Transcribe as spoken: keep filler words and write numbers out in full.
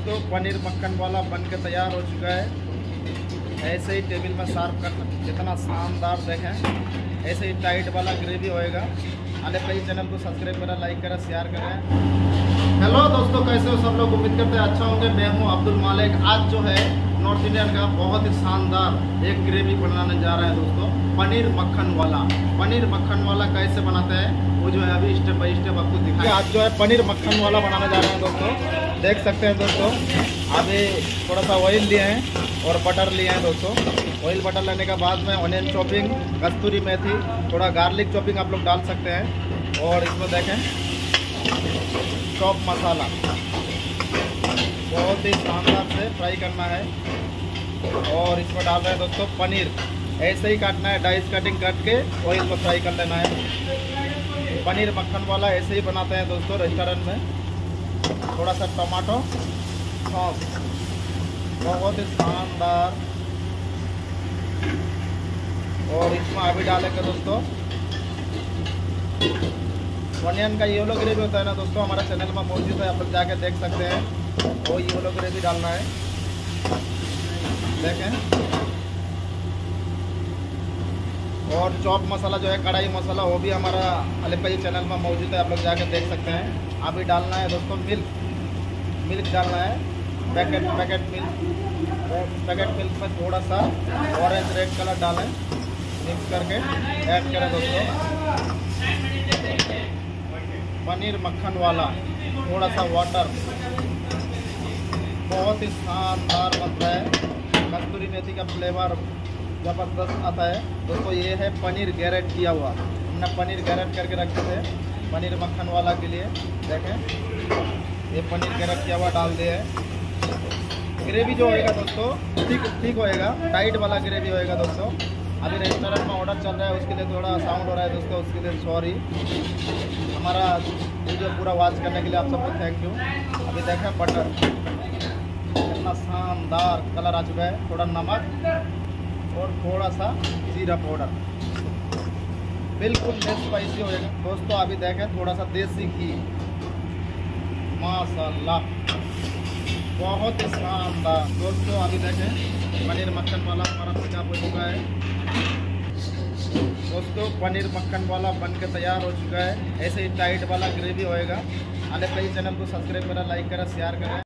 दोस्तों पनीर मक्खन वाला बन के तैयार हो चुका है। ऐसे ही टेबल में सर्व करना, कितना शानदार देखें। ऐसे ही टाइट वाला ग्रेवी होएगा। अले भाई चैनल को सब्सक्राइब करें, लाइक करें, शेयर करें। हेलो दोस्तों, कैसे हो सब लोग? उम्मीद करते हैं अच्छा होंगे। मैं हूं अब्दुल मालिक। आज जो है नॉर्थ इंडियन का बहुत ही शानदार एक ग्रेवी बनाने जा रहे हैं दोस्तों, पनीर मक्खन वाला। पनीर मक्खन वाला कैसे बनाते हैं वो जो है अभी स्टेप बाय स्टेप आपको दिखाएं। आज जो है पनीर मक्खन वाला बनाने जा रहे हैं दोस्तों, देख सकते हैं दोस्तों। अभी थोड़ा सा ऑयल लिए हैं और बटर लिए हैं दोस्तों। ऑयल बटर लेने के बाद में ऑनियन चॉपिंग, कस्तूरी मेथी, थोड़ा गार्लिक चॉपिंग आप लोग डाल सकते हैं। और इसमें देखें चॉप मसाला, बहुत ही शानदार से फ्राई करना है। और इसमें डाल रहे हैं दोस्तों पनीर, ऐसे ही काटना है, डाइस कटिंग काट के ऑयल में फ्राई कर लेना है। पनीर मक्खन वाला ऐसे ही बनाते हैं दोस्तों रेस्टोरेंट में। थोड़ा सा टमाटो सॉस, बहुत ही शानदार। और इसमें अभी डालेंगे दोस्तों ऑनियन का येलो ग्रेवी होता है ना दोस्तों, हमारा चैनल में मौजूद है, आप लोग जाके देख सकते हैं। वो येलो ग्रेवी डालना है, देखें। और चॉप मसाला जो है, कढ़ाई मसाला, वो भी हमारा अलीपाई चैनल में मौजूद है, आप लोग जाके देख सकते हैं। अभी डालना है दोस्तों मिल्क, मिल्क डालना है, packet packet milk. Packet milk में थोड़ा सा ऑरेंज रेड कलर डालें, मिक्स करके ऐड करें दोस्तों। पनीर मक्खन वाला, थोड़ा सा वाटर, बहुत ही शानदार बनता है। कस्तूरी मेथी का फ्लेवर ज़बरदस्त आता है दोस्तों। ये है पनीर गैरेट किया हुआ, हमने पनीर गैरेट करके रखे थे पनीर मक्खन वाला के लिए। देखें ये पनीर गैरेट किया हुआ डाल दिए है। ग्रेवी जो होएगा दोस्तों ठीक ठीक होएगा, टाइट वाला ग्रेवी होएगा दोस्तों। अभी रेस्टोरेंट में ऑर्डर चल रहा है, उसके लिए थोड़ा साउंड हो रहा है दोस्तों, उसके लिए सॉरी। हमारा वीडियो पूरा वॉच करने के लिए आप सबको थैंक यू। अभी देखें बटर कितना शानदार कलर आ चुका है। थोड़ा नमक और थोड़ा सा जीरा पाउडर, बिल्कुल लेस स्पाइसी होएगा दोस्तों। अभी देखें थोड़ा सा देसी घी, माशाल्लाह बहुत ही शानदार दोस्तों। अभी देखें पनीर मक्खन वाला हमारा तैयार हो चुका है दोस्तों। पनीर मक्खन वाला बन के तैयार हो चुका है। ऐसे ही टाइट वाला ग्रेवी होएगा। अले भाई चैनल को सब्सक्राइब करें, लाइक करें, शेयर करें।